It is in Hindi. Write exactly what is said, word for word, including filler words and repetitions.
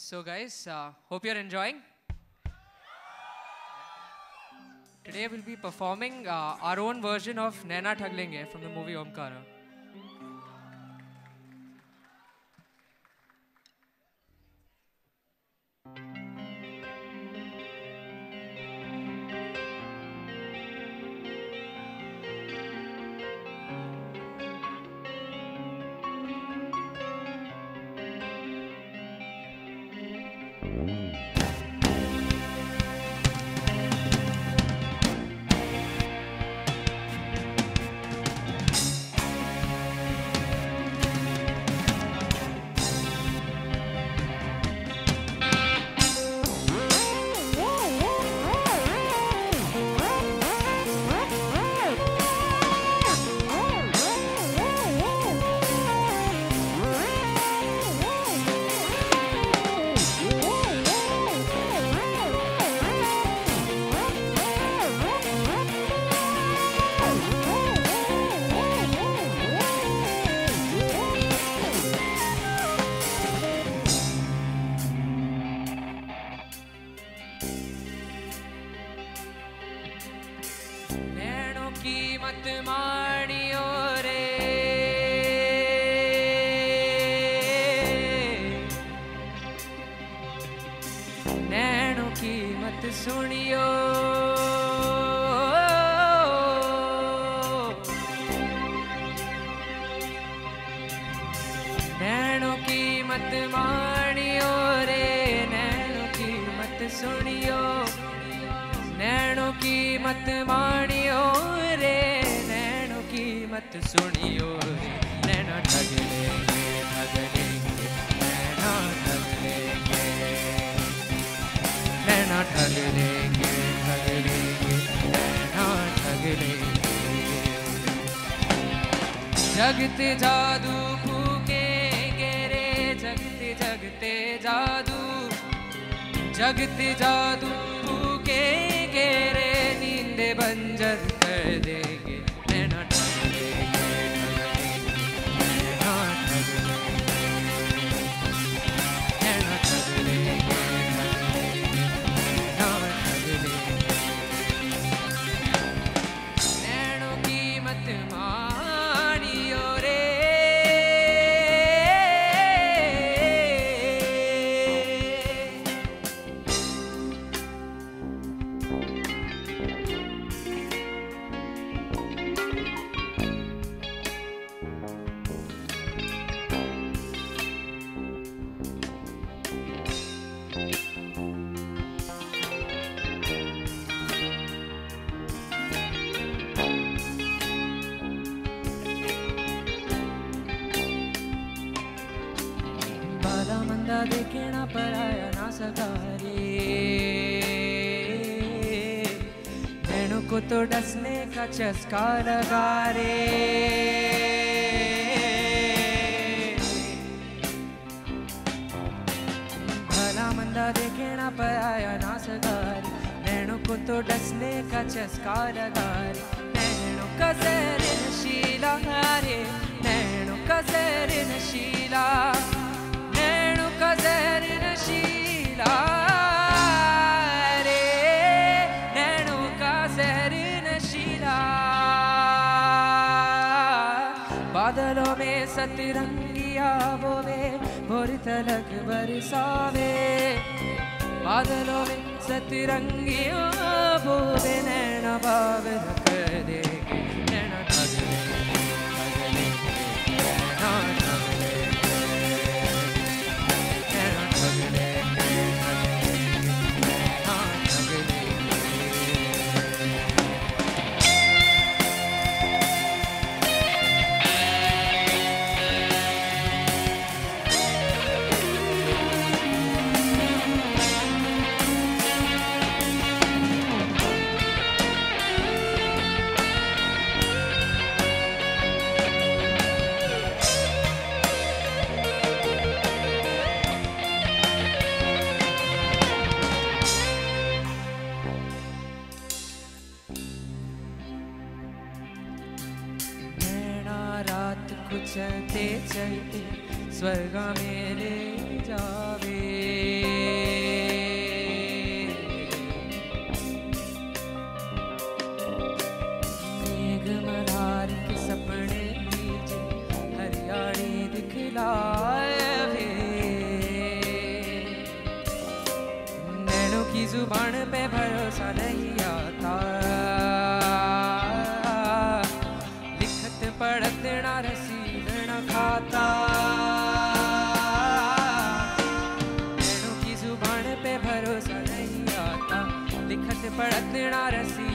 So guys, uh, hope you're enjoying. Today we'll be performing uh, our own version of Naina Thag Lenge from the movie Omkara. सुनियो नैनों की मत मानियो रे नैनों की मत सुनियो नैनों की मत मानियो रे नैनों की मत सुनियो रे नैना ठग लेंगे ठग लेंगे नैना ठग लेंगे नैना ठग लेंगे ठग लेंगे नैना ठग लेंगे जगते जादू फूकेंगे रे जगते जगते जादू जगते जादू फूकेंगे रे नींद बंजर कर देंगे नैना ठग लेंगे नैना ठग लेंगे नैना ठग लेंगे देखना पराया ना सगारे नैनों को तो डसने का चस्का लगा रे भला मंदा देखना पराया ना सगारे नैनों को तो डसने का चस्का लगा रे नैनों का ज़हर नशीला रे नैनों का ज़हर नशीला ज़हर नशीला रे नैनों का ज़हर नशीला बादलों में सतरंगिया बोवे भोर तलक बरसावे बादलों में सतरंगिया बोवे नैना बावर कर देंगे नैना ठग लेंगे ठग लेंगे नैना ठग चलते चलते स्वर्ग में ले जावे पे भरोसा नहीं आता, लिखत पढ़त ना रसीद ना खाता, नैनों की जुबान पे भरोसा नहीं आता, लिखत पढ़त ना रसीद